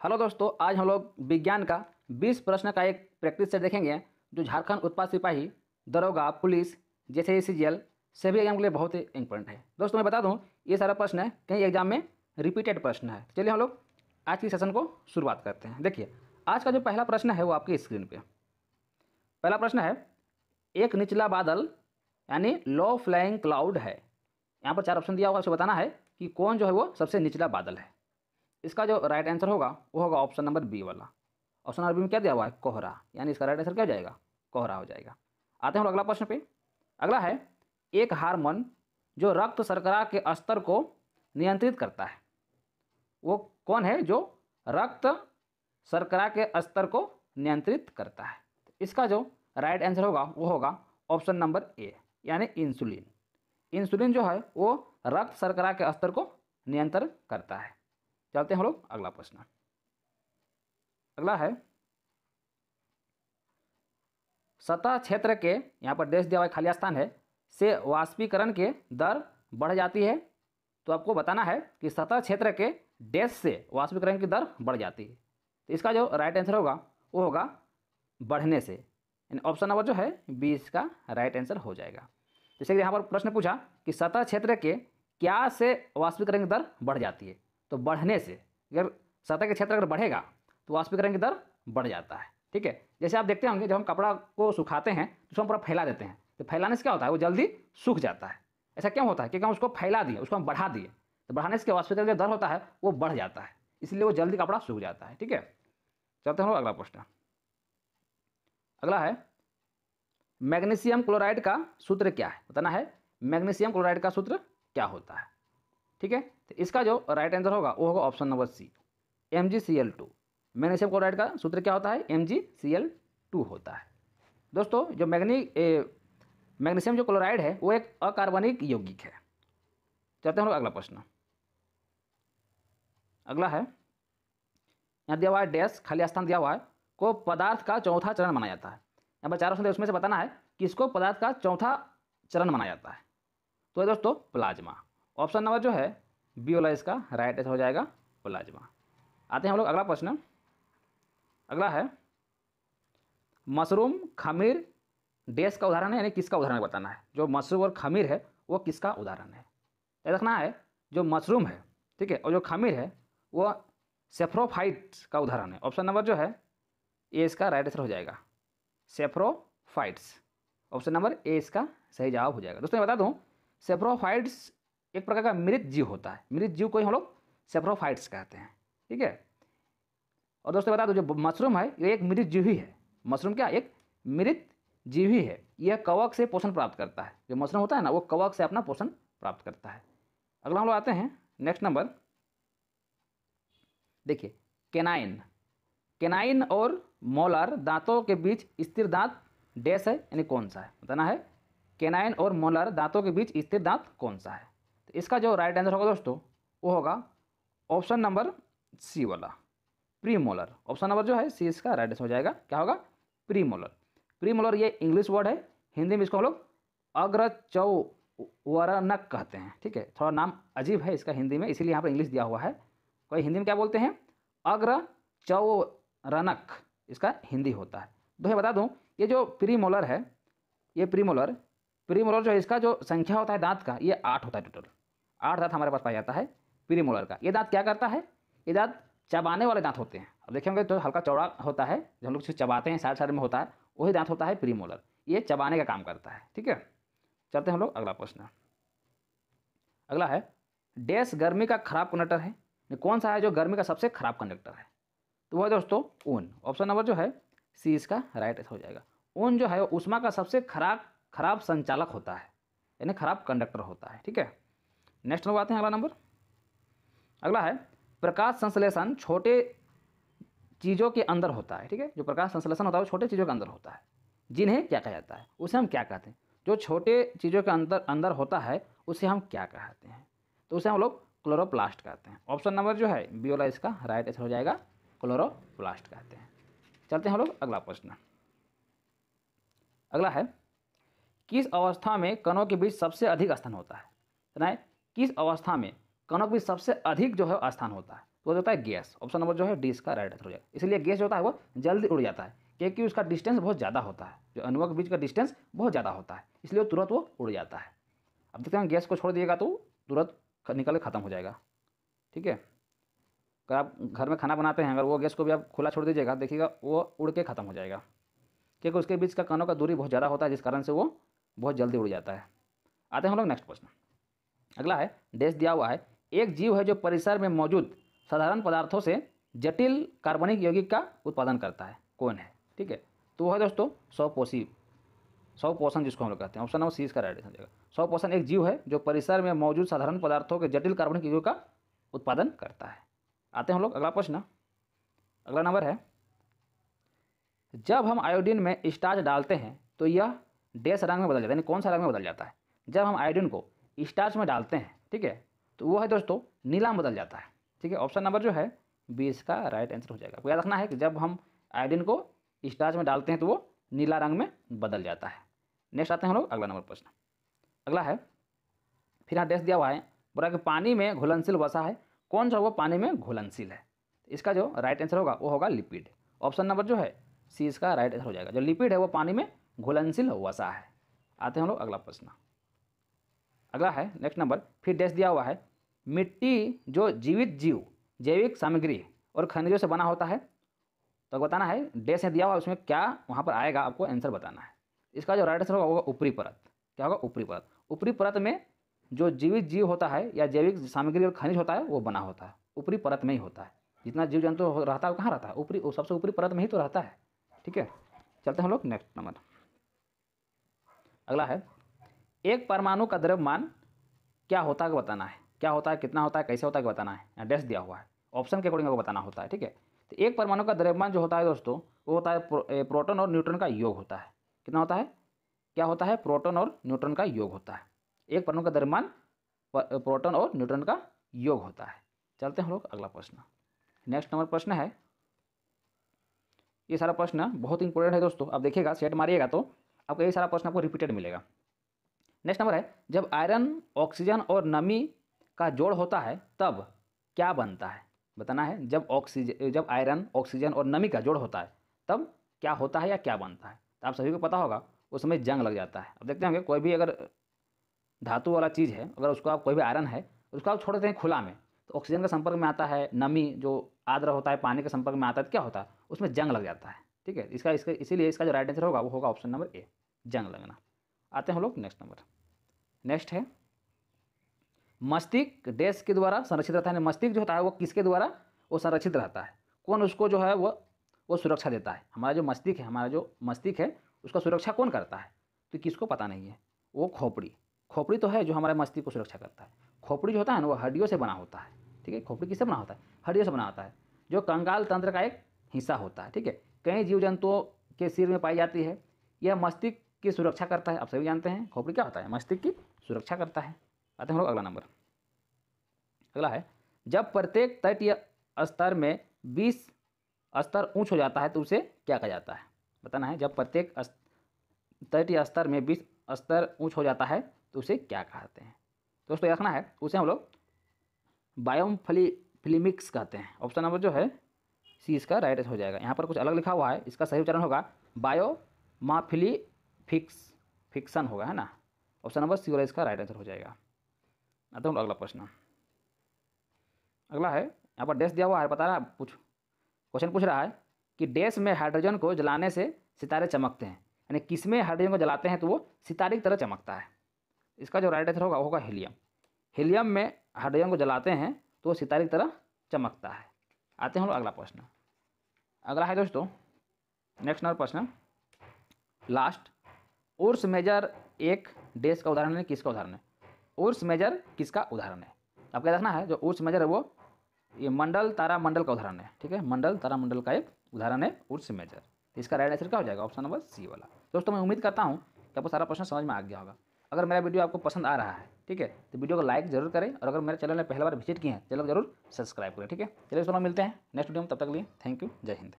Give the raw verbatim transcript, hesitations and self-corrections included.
Hello दोस्तों, आज हम लोग विज्ञान का बीस प्रश्न का एक प्रैक्टिस सेट देखेंगे जो झारखंड उत्पाद सिपाही, दरोगा, पुलिस जैसे सीजीएल सभी एग्जाम के लिए बहुत ही इंपॉर्टेंट है। दोस्तों मैं बता दूं, ये सारा प्रश्न है कई एग्जाम में रिपीटेड प्रश्न है। चलिए हम लोग आज की सेशन को शुरुआत करते हैं। देखिए, आज का जो पहला प्रश्न है वो आपकी स्क्रीन पे पहला प्रश्न है, एक निचला बादल यानी लो फ्लाइंग क्लाउड है। यहाँ पर चार ऑप्शन दिया होगा, उसे बताना है कि कौन जो है वो सबसे निचला बादल है। इसका जो राइट आंसर होगा वो होगा ऑप्शन नंबर बी वाला। ऑप्शन नंबर बी में क्या दिया हुआ है? कोहरा, यानी इसका राइट आंसर क्या हो जाएगा? कोहरा हो जाएगा। आते हैं हम अगला प्रश्न पे। अगला है, एक हार्मोन जो रक्त शर्करा के स्तर को नियंत्रित करता है, वो कौन है जो रक्त शर्करा के स्तर को नियंत्रित करता है? इसका जो राइट आंसर होगा वो होगा ऑप्शन नंबर ए, यानी इंसुलिन। इंसुलिन जो है वो रक्त शर्करा के स्तर को नियंत्रण करता है। चलते हैं हम लोग अगला प्रश्न। अगला है, सतह क्षेत्र के, यहाँ पर डैश दिया हुआ खाली स्थान है, से वाष्पीकरण के दर बढ़ जाती है। तो आपको बताना है कि सतह क्षेत्र के डैश से वाष्पीकरण की दर बढ़ जाती है। तो इसका जो राइट आंसर होगा वो होगा बढ़ने से, यानी ऑप्शन नंबर जो है बी इसका राइट आंसर हो जाएगा। जैसे कि यहाँ पर प्रश्न पूछा कि सतह क्षेत्र के क्या से वाष्पीकरण की दर बढ़ जाती है, तो बढ़ने से। अगर सतह के क्षेत्र अगर बढ़ेगा तो वाष्पीकरण की दर बढ़ जाता है। ठीक है, जैसे आप देखते होंगे जब हम कपड़ा को सुखाते हैं तो उसको हम पूरा फैला देते हैं, तो फैलाने से क्या होता है? वो जल्दी सूख जाता है। ऐसा क्यों होता है? क्योंकि हम उसको फैला दिए, उसको हम बढ़ा दिए, तो बढ़ाने से क्या वाष्पीकरण का दर होता है वो बढ़ जाता है, इसलिए वो जल्दी कपड़ा सूख जाता है। ठीक है, चलते हैं अगला प्रश्न। अगला है, मैग्नीशियम क्लोराइड का सूत्र क्या है? बताना है मैग्नीशियम क्लोराइड का सूत्र क्या होता है। ठीक है, तो इसका जो राइट आंसर होगा वो होगा option number C, M G C L two. Magnesium chloride का सूत्र क्या होता है? M G C L two होता है। दोस्तों जो मैग्नी मैग्नीशियम जो क्लोराइड है वो एक अकार्बनिक यौगिक है। चलते हैं अगला प्रश्न। अगला है, यहाँ दिया हुआ है डैश खाली स्थान दिया हुआ है, को पदार्थ का चौथा चरण माना जाता है। यहाँ पर चार ऑप्शन उसमें से बताना है कि इसको पदार्थ का चौथा चरण माना जाता है। तो है दोस्तों प्लाज्मा। ऑप्शन नंबर जो है बी वाला इसका राइट आंसर हो जाएगा, प्लाज्मा। आते हैं हम लोग अगला प्रश्न। अगला है, मशरूम खमीर डैश का उदाहरण है, यानी किसका उदाहरण बताना है। जो मशरूम और खमीर है वो किसका उदाहरण है? याद रखना है जो मशरूम है, ठीक है, और जो खमीर है वो सेफ्रोफाइट्स का उदाहरण है। ऑप्शन नंबर जो है ए इसका राइट आंसर हो जाएगा, सेफ्रोफाइट्स। ऑप्शन नंबर ए इसका सही जवाब हो जाएगा। दोस्तों मैं बता दूं, सेफ्रोफाइट्स एक प्रकार का मृत जीव होता है। मृत जीव को ही हम लोग सेफ्रोफाइट्स कहते हैं। ठीक है, और दोस्तों बता दो जो मशरूम है ये एक मृत जीव ही है। मशरूम क्या? एक मृत जीव ही है। यह कवक से पोषण प्राप्त करता है। जो मशरूम होता है ना वो कवक से अपना पोषण प्राप्त करता है। अगला हम लोग आते हैं नेक्स्ट नंबर। देखिए, केनाइन केनाइन और मोलर दांतों के बीच स्थिर दांत डैश है, यानी कौन सा है? बताना है केनाइन और मोलर दांतों के बीच स्थिर दांत कौन सा है। तो इसका जो राइट आंसर होगा दोस्तों वो होगा ऑप्शन नंबर सी वाला, प्रीमोलर। ऑप्शन नंबर जो है सी इसका राइट आंसर हो जाएगा। क्या होगा? प्रीमोलर। प्रीमोलर ये इंग्लिश वर्ड है, हिंदी में इसको हम लोग अग्रचौवरनक कहते हैं। ठीक है, थोड़ा नाम अजीब है इसका हिंदी में, इसीलिए यहाँ पर इंग्लिश दिया हुआ है। कोई हिंदी में क्या बोलते हैं? अग्रचौवरनक इसका हिंदी होता है। तो बता दूँ, ये जो प्रीमोलर है, ये प्रीमोलर प्रीमोलर जो है इसका जो संख्या होता है दांत का, ये आठ होता है। टोटल आठ दांत हमारे पास पाया जाता है प्रीमोलर का। ये दांत क्या करता है? ये दांत चबाने वाले दांत होते हैं। अब देखेंगे तो हल्का चौड़ा होता है, जो हम लोग चबाते हैं साइड साइड में होता है, वही दांत होता है प्रीमोलर। ये चबाने का काम करता है। ठीक है, चलते हैं हम लोग अगला प्रश्न। अगला है, डैश गर्मी का खराब कंडक्टर है। कौन सा है जो गर्मी का सबसे खराब कंडक्टर है? तो वह दोस्तों ऊन। ऑप्शन नंबर जो है सी इसका राइट आंसर हो जाएगा। ऊन जो है वो ऊष्मा का सबसे खराब खराब संचालक होता है, यानी खराब कंडक्टर होता है। ठीक है, नेक्स्ट नंबर आते हैं अगला नंबर। अगला है, प्रकाश संश्लेषण छोटे चीज़ों के अंदर होता है। ठीक है, जो प्रकाश संश्लेषण होता है वो छोटे चीज़ों के अंदर होता है, जिन्हें क्या कहा जाता है? उसे हम क्या कहते हैं? जो छोटे चीज़ों के अंदर अंदर होता है उसे हम क्या कहते हैं? तो उसे हम लोग क्लोरोप्लास्ट कहते हैं। ऑप्शन नंबर जो है बी वाला इसका राइट आंसर हो जाएगा, क्लोरोप्लास्ट कहते हैं। चलते हैं हम लोग अगला प्रश्न। अगला है, किस अवस्था में कणों के बीच सबसे अधिक स्थान होता है? सुना है, किस अवस्था में कणों के बीच सबसे अधिक जो है स्थान होता है? तो वो होता है गैस। ऑप्शन नंबर जो है डी इसका राइट आंसर हो जाएगा। इसलिए गैस जो होता है वो जल्दी उड़ जाता है क्योंकि उसका डिस्टेंस बहुत ज़्यादा होता है, जो अणुओं के बीच का डिस्टेंस बहुत ज़्यादा होता है, इसलिए वो तुरंत वो उड़ जाता है। अब देखते हैं गैस को छोड़ दिएगा तो तुरंत निकल के ख़त्म हो जाएगा। ठीक है, अगर आप घर में खाना बनाते हैं, अगर वो गैस को भी आप खुला छोड़ दीजिएगा, देखिएगा वो उड़ के ख़त्म हो जाएगा क्योंकि उसके बीच का कणों का दूरी बहुत ज़्यादा होता है, जिस कारण से वो बहुत जल्दी उड़ जाता है। आते हैं हम लोग नेक्स्ट प्रश्न। अगला है डैश दिया हुआ है, एक जीव है जो परिसर में मौजूद साधारण पदार्थों से जटिल कार्बनिक यौगिक का उत्पादन करता है, कौन है? ठीक है, तो वो है दोस्तों स्वपोषी, स्वपोषण जिसको हम लोग कहते हैं। ऑप्शन नंबर सी इसका राइट आंसर। स्वपोषण एक जीव है जो परिसर में मौजूद साधारण पदार्थों के जटिल कार्बनिक यौगिक का उत्पादन करता है। आते हैं हम लोग अगला प्रश्न। अगला नंबर है, जब हम आयोडीन में स्टार्च डालते हैं तो यह डैश रंग में बदल जाता है, यानी कौन सा रंग में बदल जाता है? जब हम आयोडीन को स्टार्च में डालते हैं, ठीक है, तो वो है दोस्तों नीला में बदल जाता है। ठीक है, ऑप्शन नंबर जो है बी इसका राइट आंसर हो जाएगा। आपको याद रखना है कि जब हम आयोडीन को स्टार्च में डालते हैं तो वो नीला रंग में बदल जाता है। नेक्स्ट आते हैं हम लोग अगला नंबर प्रश्न। अगला है, फिर यहाँ डैश दिया हुआ है, बोला कि पानी में घुलनशील वसा है, कौन सा वो पानी में घुलनशील है? इसका जो राइट आंसर होगा वो होगा लिपिड। ऑप्शन नंबर जो है सी इसका राइट आंसर हो जाएगा। जो लिपिड है वो पानी में घुलनशील वसा है। आते हैं हम लोग अगला प्रश्न। अगला है नेक्स्ट नंबर, फिर डैश दिया हुआ है, मिट्टी जो जीवित जीव, जैविक सामग्री और खनिजों से बना होता है, तो बताना है डैश दिया हुआ उसमें क्या वहाँ पर आएगा, आपको आंसर बताना है। इसका जो राइट आंसर होगा वो होगा ऊपरी परत। क्या होगा? ऊपरी परत। ऊपरी परत में जो जीवित जीव होता है या जैविक सामग्री और खनिज होता है वो बना होता है, ऊपरी परत में ही होता है। जितना जीव जंतु रहता है वो कहाँ रहता है? ऊपरी, सबसे ऊपरी परत में ही तो रहता है। ठीक है, चलते हैं हम लोग नेक्स्ट नंबर। अगला है, एक परमाणु का द्रव्यमान क्या होता है बताना है। क्या होता है, कितना होता है, कैसे होता है बताना है। यहाँ डैश दिया हुआ है, ऑप्शन के अकॉर्डिंग आपको बताना होता है। ठीक है, तो एक परमाणु का द्रव्यमान जो होता है दोस्तों वो होता है प्रो, प्रोटॉन और न्यूट्रॉन का योग होता है। कितना होता है? क्या होता है? प्रोटॉन और न्यूट्रॉन का योग होता है। एक परमाणु का द्रव्यमान प्रोटॉन और न्यूट्रॉन का योग होता है। चलते हैं हम लोग अगला प्रश्न। नेक्स्ट नंबर प्रश्न है, ये सारा प्रश्न बहुत इंपॉर्टेंट है दोस्तों। आप देखिएगा, सेट मारिएगा तो आपको ये सारा प्रश्न आपको रिपीटेड मिलेगा। नेक्स्ट नंबर है, जब आयरन, ऑक्सीजन और नमी का जोड़ होता है तब क्या बनता है? बताना है। जब ऑक्सीजन जब आयरन, ऑक्सीजन और नमी का जोड़ होता है तब क्या होता है या क्या बनता है? तो आप सभी को पता होगा उस समय जंग लग जाता है। अब देखते होंगे कोई भी अगर धातु वाला चीज़ है, अगर उसको आप कोई भी आयरन है उसको आप छोड़ देते हैं खुला में, तो ऑक्सीजन के संपर्क में आता है, नमी जो आर्द्र होता है पानी के संपर्क में आता है, तो क्या होता है? उसमें जंग लग जाता है। ठीक है, इसका इसका इसीलिए इसका जो राइट आंसर होगा वो होगा ऑप्शन नंबर ए, जंग लगना। आते हैं हम लोग नेक्स्ट नंबर। नेक्स्ट है, मस्तिष्क डैश के द्वारा संरक्षित रहता है। मस्तिष्क जो होता है वो किसके द्वारा वो संरक्षित रहता है? कौन उसको जो है वो वो सुरक्षा देता है? हमारा जो मस्तिष्क है, हमारा जो मस्तिष्क है उसका सुरक्षा कौन करता है? तो किसको पता नहीं है? वो खोपड़ी। खोपड़ी तो है जो हमारे मस्तिष्क को सुरक्षा करता है। खोपड़ी जो होता है ना वो हड्डियों से बना होता है। ठीक है, खोपड़ी किससे बना होता है? हड्डियों से बना होता है, जो कंकाल तंत्र का एक हिस्सा होता है। ठीक है, कई जीव जंतुओं के सिर में पाई जाती है। यह मस्तिष्क की सुरक्षा करता है। आप सभी जानते हैं खोपड़ी क्या होता है? मस्तिष्क की सुरक्षा करता है। आते हैं हम लोग अगला नंबर। अगला है, जब प्रत्येक तटीय स्तर में बीस स्तर ऊंच हो जाता है तो उसे क्या कहा जाता है? बताना है। जब प्रत्येक तटीय स्तर में बीस स्तर ऊंच हो जाता है तो उसे क्या कहते हैं? दोस्तों याद रखना है, उसे हम लोग बायोमफिली फिलिमिक्स कहते हैं। ऑप्शन नंबर जो है सी इसका राइट हो जाएगा। यहाँ पर कुछ अलग लिखा हुआ है, इसका सही उच्चारण होगा बायोमाफिली फिक्स फिक्सन होगा, है ना। ऑप्शन नंबर सी वाला इसका राइट आंसर हो जाएगा। आता हूँ अगला प्रश्न। अगला है, यहाँ पर डैश दिया हुआ है, बता रहा है पूछ क्वेश्चन पूछ रहा है कि डैश में हाइड्रोजन को जलाने से सितारे चमकते हैं, यानी किसमें हाइड्रोजन को जलाते हैं तो वो सितारे की तरह चमकता है। इसका जो राइट आंसर होगा वो होगा हीलियम। हीलियम में हाइड्रोजन को जलाते हैं तो वो सितारे की तरह चमकता है। आते हैं हम लोग अगला प्रश्न। अगला है दोस्तों नेक्स्ट नंबर प्रश्न, लास्ट। उर्स मेजर एक डैश का उदाहरण है, किसका उदाहरण है? उर्स मेजर किसका उदाहरण है? आपको याद रखना है, जो उर्स मेजर है वो ये मंडल तारा मंडल का उदाहरण है। ठीक है, मंडल तारा मंडल का एक उदाहरण है उर्स मेजर। तो इसका राइट आंसर क्या हो जाएगा? ऑप्शन नंबर सी वाला। दोस्तों मैं उम्मीद करता हूँ कि आपको सारा प्रश्न समझ में आ गया होगा। अगर मेरा वीडियो आपको पसंद आ रहा है, ठीक है, तो वीडियो को लाइक जरूर करें, और अगर मेरे चैनल में पहली बार विजिट किए हैं चैनल जरूर सब्सक्राइब करें। ठीक है, चलिए दोस्तों मिलते हैं नेक्स्ट वीडियो में, तब तक के लिए थैंक यू, जय हिंद।